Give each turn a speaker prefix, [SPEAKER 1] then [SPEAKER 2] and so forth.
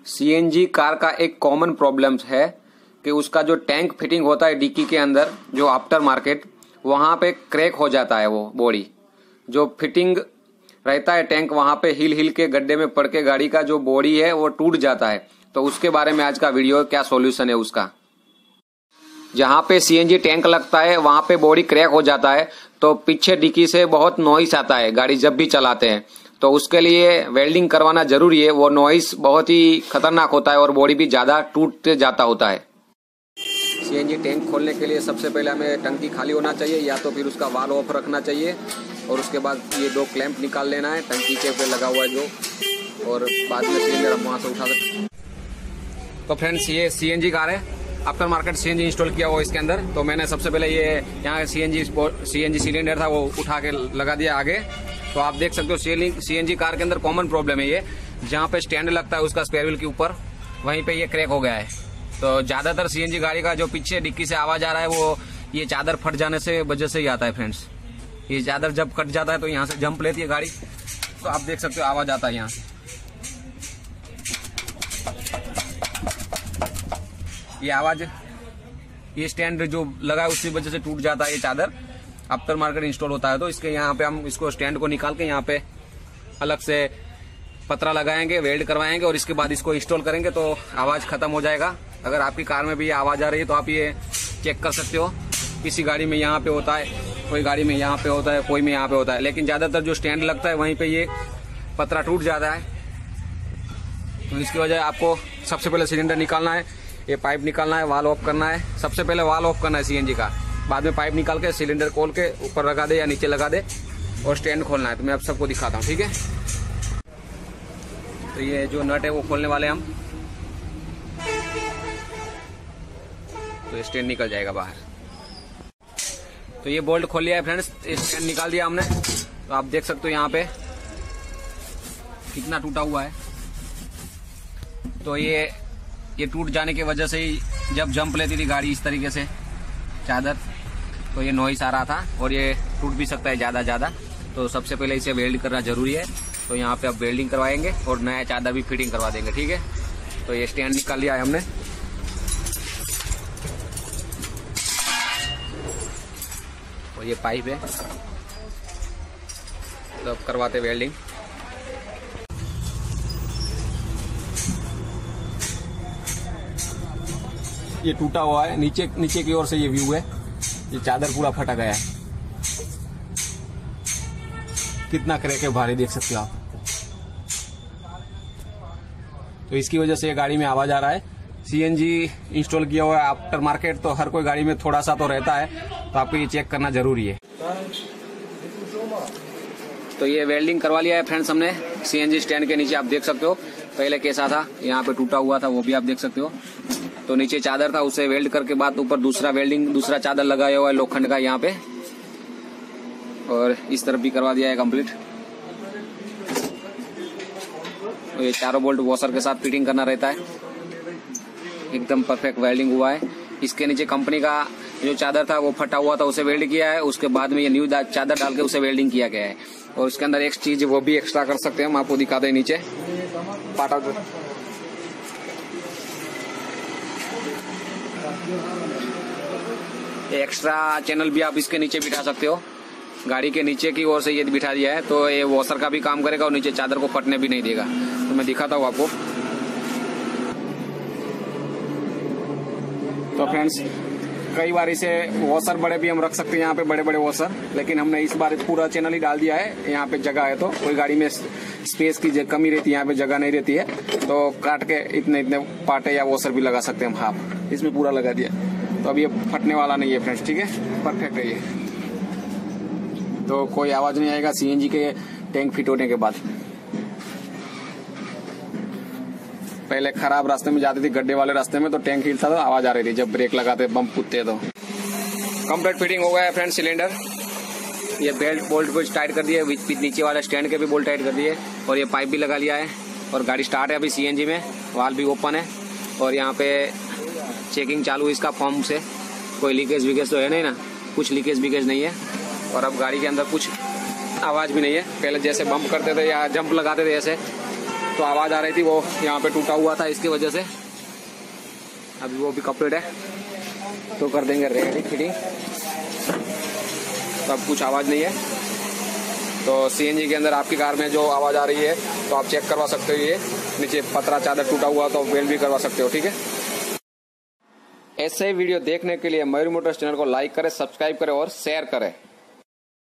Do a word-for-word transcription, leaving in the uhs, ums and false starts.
[SPEAKER 1] CNG car का एक common problem है कि उसका जो टैंक फिटिंग होता है डिक्की के अंदर, जो आफ्टर मार्केट, वहां पे क्रैक हो जाता है। वो बॉडी जो फिटिंग रहता है टैंक, वहां पे हिल हिल के गड्ढे में पड़ के गाड़ी का जो बॉडी है वो टूट जाता है। तो उसके बारे में आज का वीडियो, क्या सॉल्यूशन है उसका। जहां पे सीएनजी टैंक लगता है वहां पे बॉडी क्रैक हो जाता है, तो पीछे डिक्की से बहुत नॉइस आता है गाड़ी जब भी चलाते हैं। तो उसके लिए वेल्डिंग करवाना जरूरी है। वो नॉइस बहुत ही खतरनाक होता है और बॉडी भी ज्यादा टूट जाता होता है। सीएनजी टैंक खोलने के लिए सबसे पहले हमें टंकी खाली होना चाहिए, या तो फिर उसका वाल ऑफ रखना चाहिए, और उसके बाद ये दो क्लैंप निकाल लेना है टंकी के ऊपर लगा हुआ है जो, और बाद में सिलेंडर हम वहां से उठा सकते हैं। तो फ्रेंड्स, ये सीएनजी कार है, आफ्टर मार्केट सीएनजी इंस्टॉल किया हुआ इसके अंदर। तो मैंने सबसे पहले ये यहाँ सीएनजी सीएनजी सिलेंडर था वो उठा के लगा दिया आगे। तो आप देख सकते हो सीएनजी कार के अंदर कॉमन प्रॉब्लम है ये, जहाँ पे स्टैंड लगता है उसका स्पेयर व्हील के ऊपर, वहीं पे ये क्रैक हो गया है। तो ज्यादातर सीएनजी गाड़ी का जो पीछे डिक्की से आवाज आ रहा है वो ये चादर फट जाने से वजह से ही आता है फ्रेंड्स। ये चादर जब कट जाता है तो यहाँ से जंप लेती है गाड़ी, तो आप देख सकते हो आवाज आता है यहाँ से। ये आवाज, ये स्टैंड जो लगा है उसकी वजह से टूट जाता है ये चादर। आफ्टर मार्केट इंस्टॉल होता है तो इसके यहाँ पे हम इसको स्टैंड को निकाल के यहाँ पे अलग से पतरा लगाएंगे, वेल्ड करवाएंगे, और इसके बाद इसको इंस्टॉल करेंगे तो आवाज खत्म हो जाएगा। अगर आपकी कार में भी ये आवाज आ रही है तो आप ये चेक कर सकते हो। किसी गाड़ी में यहाँ पे होता है, कोई गाड़ी में यहाँ पे होता है, कोई में यहाँ पे होता है, लेकिन ज्यादातर जो स्टैंड लगता है वहीं पे ये पतरा टूट जाता है। तो इसकी वजह आपको सबसे पहले सिलेंडर निकालना है, ये पाइप निकालना है, वाल ऑफ करना है। सबसे पहले वाल ऑफ करना है सीएनजी का, बाद में पाइप निकाल के सिलेंडर खोल के ऊपर लगा दे या नीचे लगा दे, और स्टैंड खोलना है। तो मैं अब सबको दिखाता हूँ, ठीक है। तो ये जो नट है वो खोलने वाले हम, तो स्टैंड निकल जाएगा बाहर। तो ये बोल्ट खोल लिया है फ्रेंड्स, स्टैंड निकाल दिया हमने। तो आप देख सकते हो यहाँ पे कितना टूटा हुआ है। तो ये ये टूट जाने की वजह से ही जब जंप लेती थी गाड़ी इस तरीके से चादर, तो ये नॉइस आ रहा था, और ये टूट भी सकता है ज्यादा ज्यादा। तो सबसे पहले इसे वेल्ड करना जरूरी है। तो यहाँ पे अब वेल्डिंग करवाएंगे और नया चादर भी फिटिंग करवा देंगे, ठीक है। तो ये स्टैंड निकाल लिया है हमने। और ये पाइप है, तो अब करवाते वेल्डिंग। ये टूटा हुआ है, नीचे नीचे की ओर से ये व्यू है, ये चादर पूरा फटा गया है। कितना क्रैक है भारी, देख सकते हो आप। तो इसकी वजह से ये गाड़ी में आवाज आ रहा है। सीएनजी इंस्टॉल किया हुआ है आफ्टर मार्केट, तो हर कोई गाड़ी में थोड़ा सा तो रहता है, तो आपको ये चेक करना जरूरी है। तो ये वेल्डिंग करवा लिया है फ्रेंड्स हमने सीएनजी स्टैंड के नीचे। आप देख सकते हो पहले कैसा था, यहाँ पे टूटा हुआ था, वो भी आप देख सकते हो। तो नीचे चादर था, उसे वेल्ड करके बाद ऊपर दूसरा वेल्डिंग दूसरा चादर लगाया हुआ है लोखंड का यहाँ पे, और इस तरफ भी करवा दिया है कंप्लीट। तो ये चारों बोल्ट वॉशर के साथ फिटिंग करना रहता है। एकदम परफेक्ट वेल्डिंग हुआ है। इसके नीचे कंपनी का जो चादर था वो फटा हुआ था, उसे वेल्ड किया है। उसके बाद में ये न्यू चादर डाल के उसे वेल्डिंग किया गया है। और उसके अंदर एक चीज वो भी एक्स्ट्रा कर सकते हैं, हम आपको दिखाते हैं नीचे पाटा। एक्स्ट्रा चैनल भी आप इसके नीचे बिठा सकते हो, गाड़ी के नीचे की ओर से ये बिठा दिया है, तो ये वॉशर का भी काम करेगा और नीचे चादर को फटने भी नहीं देगा। तो मैं दिखाता हूँ आपको। तो फ्रेंड्स, कई बार इसे वॉशर बड़े भी हम रख सकते हैं यहाँ पे, बड़े बड़े वॉशर, लेकिन हमने इस बार पूरा चैनल ही डाल दिया है। यहाँ पे जगह है, तो कोई गाड़ी में स्पेस की कमी रहती है, यहाँ पे जगह नहीं रहती है, तो काट के इतने इतने पाटे या वॉशर भी लगा सकते हैं हम। हाफ इसमें पूरा लगा दिया, तो अब ये फटने वाला नहीं है फ्रेंड्स, ठीक है। परफेक्ट है ये, तो कोई आवाज नहीं आएगा सीएनजी के टैंक फिट होने के बाद। पहले खराब रास्ते में जाती थी, गड्ढे वाले रास्ते में, तो टैंक हिलता था, आवाज आ रही थी जब ब्रेक लगाते बम्प कूदते। तो कंप्लीट फिटिंग हो गया है फ्रेंड्स सिलेंडर। ये बेल्ट बोल्ट को टाइट कर दिए, नीचे वाले स्टैंड के भी बोल्ट टाइट कर दिए, और ये पाइप भी लगा लिया है, और गाड़ी स्टार्ट है अभी सीएनजी में, वाल भी ओपन है, और यहाँ पे चेकिंग चालू है इसका फॉर्म से। कोई लीकेज विकेज तो है नहीं ना, कुछ लीकेज विकेज नहीं है। और अब गाड़ी के अंदर कुछ आवाज भी नहीं है। पहले जैसे बम्प करते थे या जंप लगाते थे ऐसे, तो आवाज आ रही थी, वो यहाँ पे टूटा हुआ था, इसकी वजह से अभी वो भी कंप्लीट है तो कर देंगे रेडी फिटिंग। तब कुछ आवाज नहीं है। तो सीएनजी के अंदर आपकी कार में जो आवाज आ रही है तो आप चेक करवा सकते हो। ये नीचे पतरा चादर टूटा हुआ तो वेल्ड भी करवा सकते हो, ठीक है। ऐसे ही वीडियो देखने के लिए मयूर मोटर्स चैनल को लाइक करें, सब्सक्राइब करें और शेयर करें।